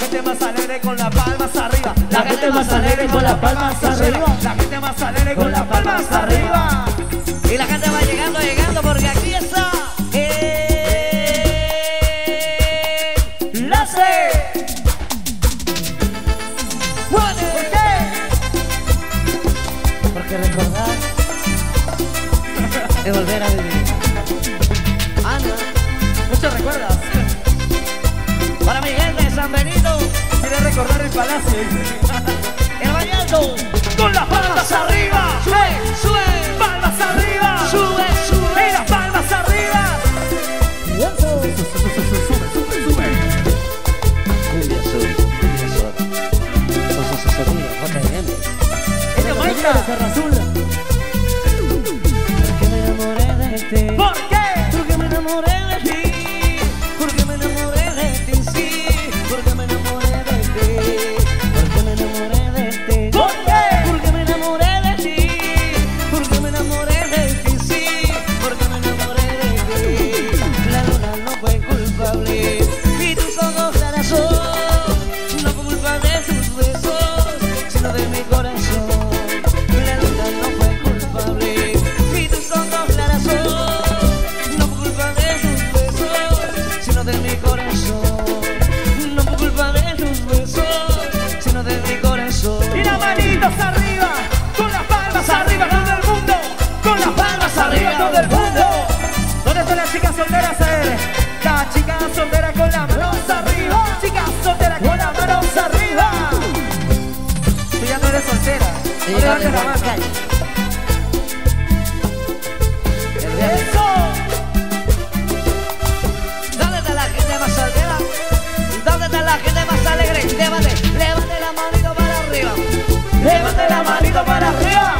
gente más alegre con las palmas arriba. La gente más alegre con las palmas arriba. La gente más alegre con las palmas arriba. Y la gente va llegando, llegando, porque aquí está la C. ¿Por qué? Porque recordar es volver a vivir. Ana, ¿Muchos recuerdas? para mi gente de San Benito, Quiere recordar el palacio. el bañando, Con las palmas arriba. sube, sube, Palmas arriba. sube, sube. Y las palmas arriba. Sube. Cumbia Sur, Cumbia Sur. Con sus sonidos, JM. ¡Ella Maica! Porque me enamoré de ti. ¿Por qué? Porque me enamoré de ti. Porque me enamoré de ti, sí. Porque me enamoré de ti. Porque me enamoré de ti. ¿Por qué? Porque me enamoré de ti. Porque me enamoré de ti, sí. Porque me enamoré de ti. La luna no fue culpable y tus ojos la razón. No fue culpa de tus besos, sino de mi corazón. La luna no fue culpable y tus ojos la razón. No fue culpa de tus besos, sino de mi corazón. No fue culpa de tus besos, sino de mi corazón. Y las manitos arriba. Con las palmas arriba todo el mundo. Con las palmas arriba todo el mundo. ¿Dónde están las chicas solteras? La chica soltera con las manos arriba. Chica soltera con las manos arriba. Tú ya no eres soltera. No levantes la mano. Eso. ¿Dónde está la gente más soltera? ¿Dónde está la gente más alegre? Levante, levante la manito para arriba. Levante la manito para arriba.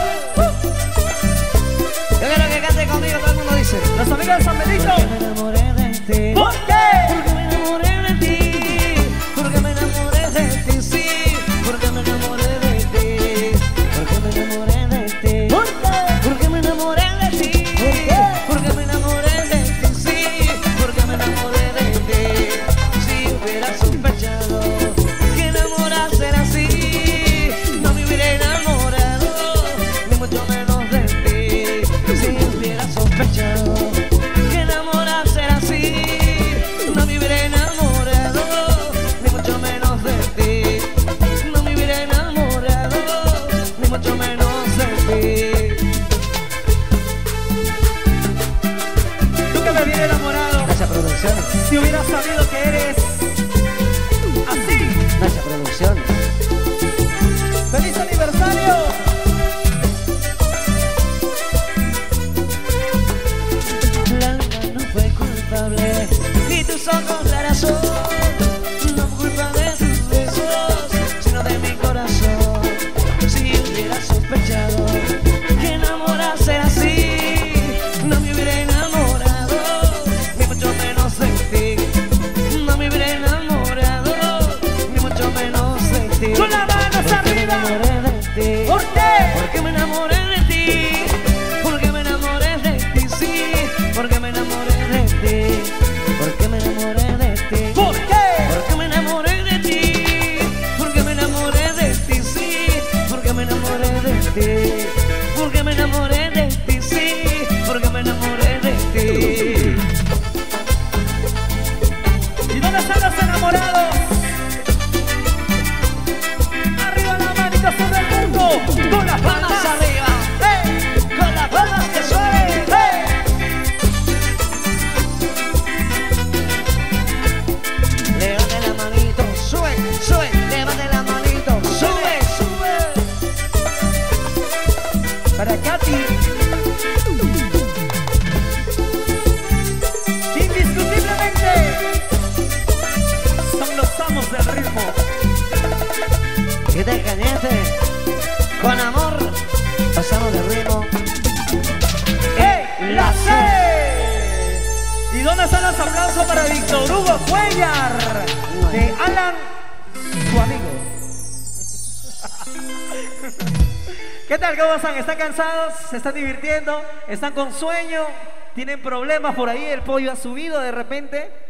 Yo quiero que cante conmigo, todo el mundo dice. Los amigos de San Benito. Me enamoré de ti. ¿Por qué? Porque me enamoré de ti. Porque me enamoré de ti, sí. Porque me enamoré de ti. Porque me enamoré de ti. ¿Por qué? Porque me enamoré de ti. ¿Por qué? Porque me enamoré de ti, sí. Porque me enamoré de ti. Si hubiera sospechado que enamorarse era así, no me hubiera enamorado, ni mucho menos de ti. Si hubiera sospechado que enamorarse era así, no me hubiera enamorado, ni mucho menos de ti. No me hubiera enamorado, ni mucho menos de ti. Tú que me vienes enamorado. Nacha Producciones, Si hubieras sabido que eres así. Nacha Producciones. ¡Feliz aniversario! La luna no fue culpable y tus ojos la razón. No fue culpa de tus besos, sino de mi corazón. Si hubiera sospechado que enamorarse era así, no me hubiera enamorado, ni mucho menos de ti. No me hubiera enamorado, ni mucho menos de ti. ¡Con las manos Porque me arriba! enamoré de ti. ¿Por qué? Porque me enamoré de ti. Porque me enamoré de ti, sí. Porque me enamoré de ti. Porque me enamoré de ti. ¿Por qué? Porque me enamoré de ti. Porque me enamoré de ti, sí. Porque me enamoré de ti. Porque me enamoré de ti, sí. Porque me enamoré de ti. ¿Y dónde están los enamorados? Arriba la manita sobre el mundo. Con las Palmas palmas arriba. ¡Eh! Con las palmas que suenen. ¡Eh! Levante la manito, sube, sube. Levante la manito, sube, sube. Para Katy. Indiscutiblemente son los amos del ritmo. Que te cañete, con amor, pasamos de ritmo. ¡Hey! ¡La C! ¿Y dónde están los aplausos para Víctor Hugo Cuellar? De Alan, su amigo. ¿Qué tal? ¿Cómo están? ¿Están cansados? ¿Se están divirtiendo? ¿Están con sueño? ¿Tienen problemas por ahí? ¿El pollo ha subido de repente?